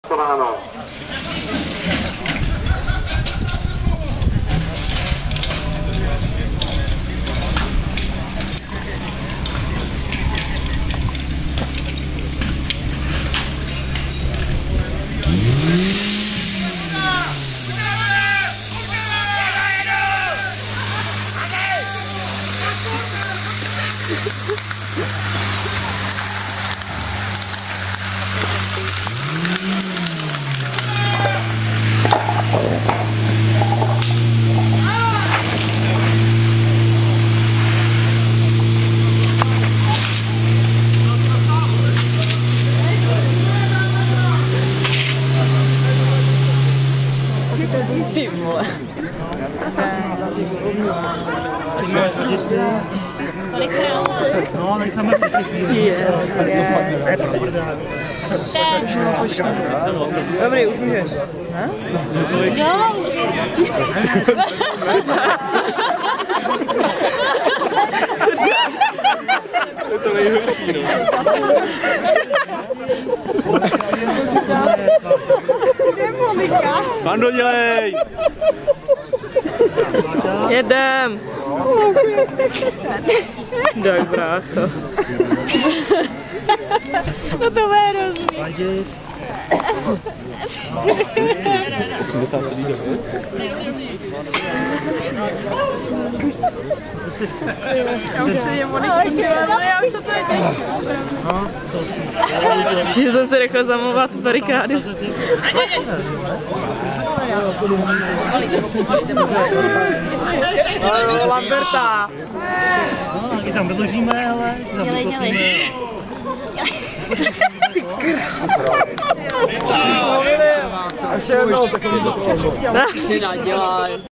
Ty vole. No, nejsem Dobrý, už můžeš. Jo, už je to nejhorší, no. Pando, dělej! Jedem! Tak, brácho. no to bude hrozný. 80 Já už chci Moniku, já už co to je těžší. Čiže jsem si řekla zamluvat barikády. Lamberta. Taky tam dodržíme, ale... Dělej. Ty krás. Až jednou takový to dělá.